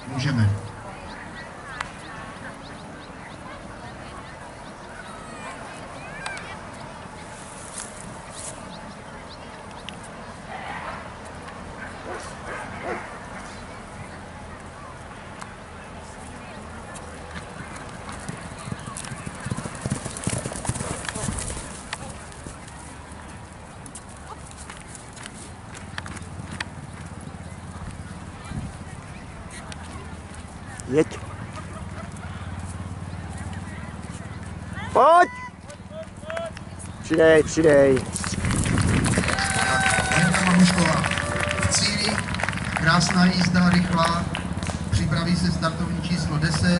Můžeme. Jeď. Pojď. Přidej, přidej. Lenka Mahušková v cíli, krásná jízda, rychlá, připraví se startovní číslo 10.